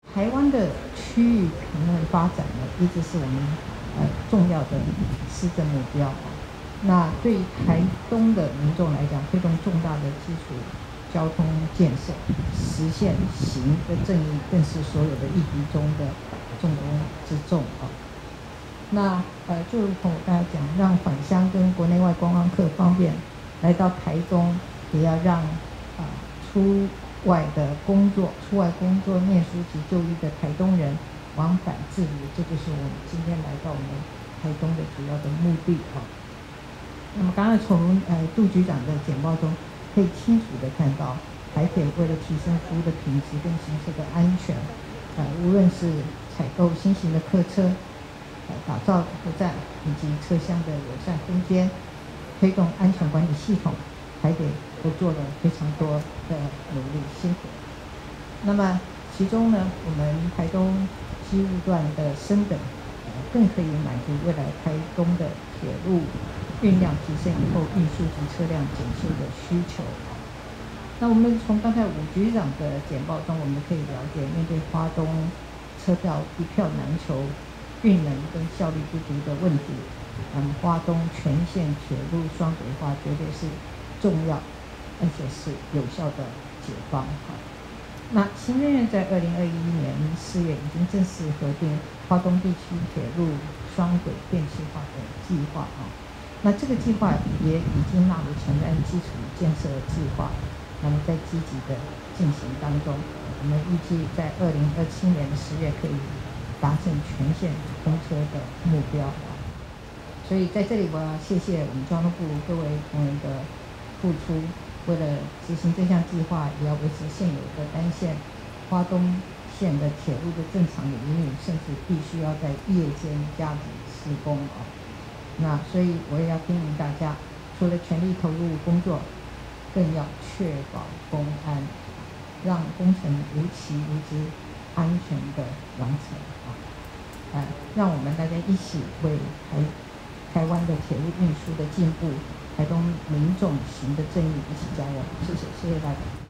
台湾的区域平衡发展呢，一直是我们重要的施政目标。那对于台东的民众来讲，推动重大的基础交通建设，实现行的正义，更是所有的议题中的重中之重啊。那就如同我刚才讲，让返乡跟国内外观光客方便来到台东，也要让出外工作、念书及就医的台东人往返自如，这就是我们今天来到我们台东的主要的目的啊。那么刚才从杜局长的简报中，可以清楚的看到，台铁为了提升服务的品质跟行车的安全，无论是采购新型的客车，打造车站以及车厢的友善空间，推动安全管理系统，台铁都做了非常多的努力辛苦。那么其中呢，我们台东西路段的升等，更可以满足未来台东的铁路运量提升以后，运输及车辆减速的需求。那我们从刚才伍局长的简报中，我们可以了解，面对花东车票一票难求、运能跟效率不足的问题，花东全线铁路双轨化绝对是重要，而且是有效的解方。那行政院在2021年4月已经正式核定花东地区铁路双轨电气化的计划啊。那这个计划也已经纳入承担基础建设计划，那么在积极的进行当中，我们预计在2027年10月可以达成全线通车的目标啊。所以在这里我要谢谢我们交通部各位同仁的付出，为了执行这项计划，也要维持现有的单线花东线的铁路的正常营运，甚至必须要在夜间加紧施工啊。那所以我也要叮咛大家，除了全力投入工作，更要确保公安，让工程如期如质、安全的完成啊！让我们大家一起为台湾的铁路运输的进步，台东民众行的正义一起加油！谢谢大家。